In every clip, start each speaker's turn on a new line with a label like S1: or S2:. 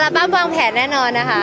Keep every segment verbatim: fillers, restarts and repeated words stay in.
S1: ลบั้มวางแผนแน่นอนนะคะ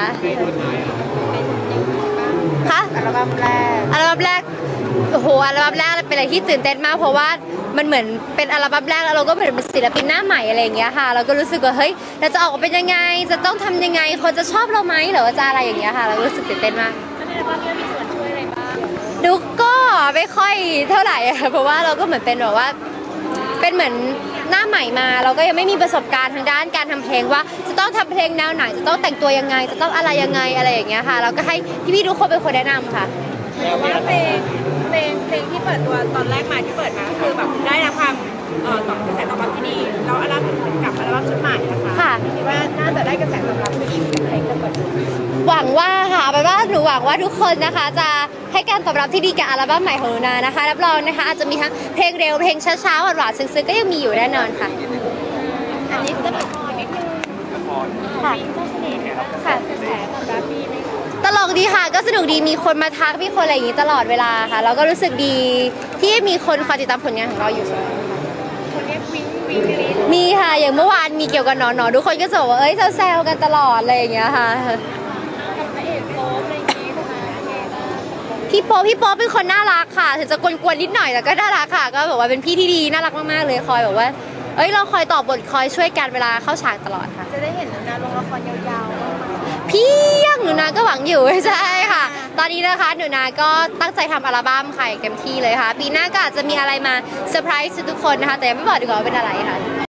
S1: คะ
S2: อัลบั้มแรก
S1: อัลบั้มแรกโอ้โหอัลบั้มแรกเป็นอะไรที่ตื่นเต้นมากเพราะว่ามันเหมือนเป็นอัลบั้มแรกแล้วเราก็เป็นศิลปินหน้าใหม่อะไรอย่างเงี้ยค่ะเราก็รู้สึกว่าเฮ้ยเราจะออกมาเป็นยังไงจะต้องทำยังไงคนจะชอบเราไหมหรือว่าจะอะไรอย่างเงี้ยค่ะเราก็รู้สึกตื่นเต้นมาก
S2: ในอัลบั้มนี้มีส่วนช่วยอะไรบ้าง
S1: ดูก็ไม่ค่อยเท่าไหร่เพราะว่าเราก็เหมือนเป็นแบบว่าเป็นเหมือนหน้าใหม่มาเราก็ยังไม่มีประสบการณ์ทางด้านการทำเพลงว่าจะต้องทำเพลงแนวไหนจะต้องแต่งตัวยังไงจะต้องอะไรยังไงอะไรอย่างเงี้ยค่ะเราก็ให้พี่ๆทุกคนเป็นคนแนะนำค่ะ
S2: แต่ว่าเพลงเพลงเพลงที่เปิดตัวตอนแรกมาที่เปิดมาคือแบบได้รับความเอ่อตอบกระแสตอบรับที่ดีแล้วอัลบั้มกับอัลบั้มชุดใหม่นะคะคิดว่าน่าจะได้กระแสตอบรับที่ดีเพลงจะเปิด
S1: หวังว่าค่ะแปลว่าหนูหวังว่าทุกคนนะคะจะให้การตอบรับที่ดีกับอัลบั้มใหม่ของหนูนานะคะรับรองนะคะอาจจะมีทั้งเพลงเร็วเพลงช้าๆหวานๆซึ้งๆก็ยังมีอยู่แน่นอนค่ะ
S2: อันนี้จะเป็นนิดนึง
S1: ค่ะ
S2: เจ้าเสน่ห์ค่ะกระแสตอบรับดีไหม
S1: ตลกดีค่ะก็สนุกดีมีคนมาทักมีคนอะไรอย่างนี้ตลอดเวลาค่ะเราก็รู้สึกดีที่มีคนคอยติดตามผลงานของเราอยู่
S2: คนเรียกวิงวิงลี
S1: มีค่ะอย่างเมื่อวานมีเกี่ยวกับหนอนหนอทุกคนก็จะบอกว่าเอ้ยแซวๆกันตลอดอะไรอย่างเงี้ยค่ะ
S2: พระเอกโป๊อะไรอย่างงี้นะคะ
S1: พี่โป๊พี่โป๊เป็นคนน่ารักค่ะถึงจะกวนๆนิดหน่อยแต่ก็น่ารักค่ะก็แบบว่าเป็นพี่ที่ดีน่ารักมากๆเลยคอยแบบว่าเอ้ยเราคอยตอบบทคอยช่วยกันเวลาเข้าฉากตลอดค่ะ
S2: จะได้เห็นนาลงละครยาวๆ
S1: พี่ยังหนูนาก็หวังอยู่ใช่ค่ะตอนนี้นะคะหนูนาก็ตั้งใจทำอัลบั้มค่ะเต็มที่เลยค่ะปีหน้าก็อาจจะมีอะไรมาเซอร์ไพรส์ทุกคนนะคะแต่ยังไม่บอกดีกว่าว่าเป็นอะไรค่ะ